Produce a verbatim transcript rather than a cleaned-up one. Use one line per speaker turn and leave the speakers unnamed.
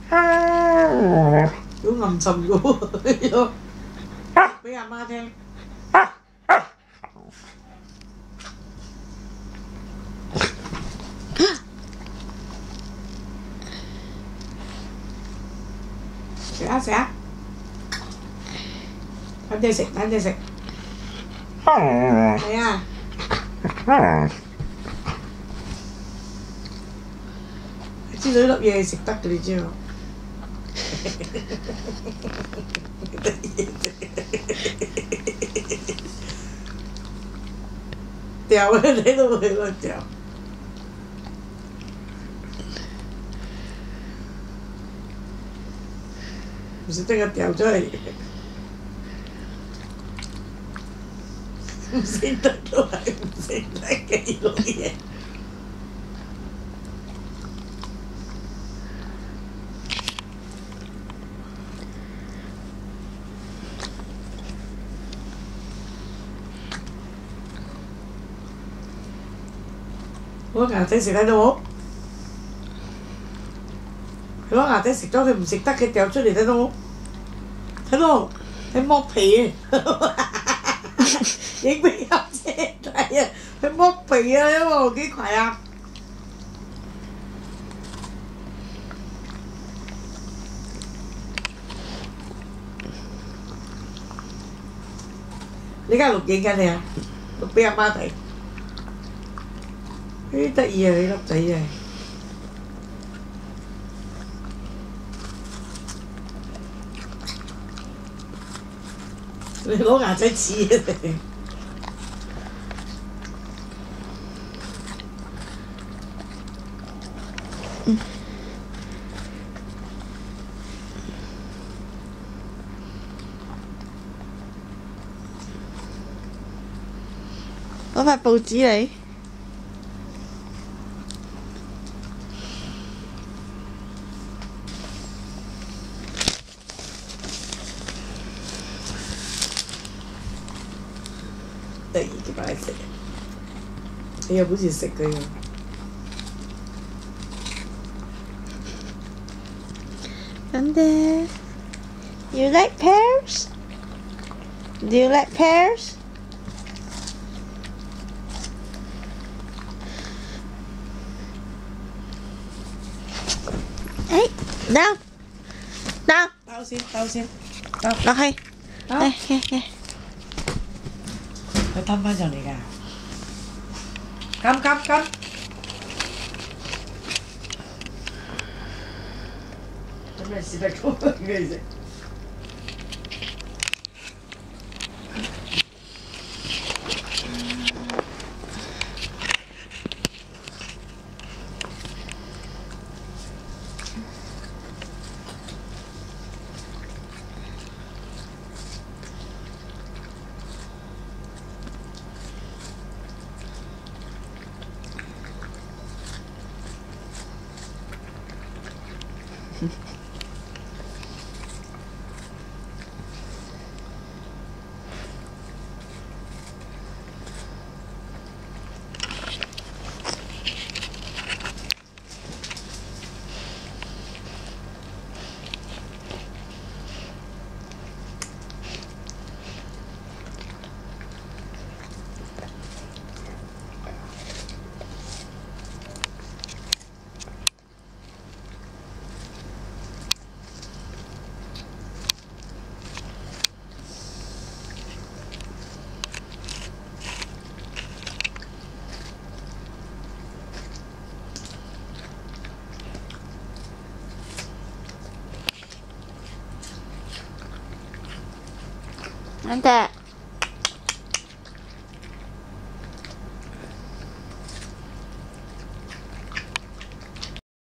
好暗沉嘅喎，俾阿媽聽。食啊食啊！等隻食，等隻食。係啊。知道呢粒嘢食得嘅，你知喎。掉啊！睇到佢個掉。唔識得個掉出嚟。唔識得都係唔識得嘅呢個嘢。攞牙仔食得到冇？佢攞牙仔食咗，佢唔食得，佢掉出嚟睇到冇？睇到？佢剝皮啊！影俾阿姐睇啊！佢剝皮啊，因為幾攰啊！你而家錄影緊你啊？錄俾阿媽睇。咦，得意啊！你粒仔真係。你攞牙仔似啊你！嗯。攞塊報紙嚟。得意嘅擺食，你又好似食嘅樣。Dante, you like pears? Do you like pears? Hey, down, down. 兜先，兜先，兜落去，嚟嚟嚟。佢吞翻上嚟㗎，撳撳撳，做咩事得咁嘅啫？Dante.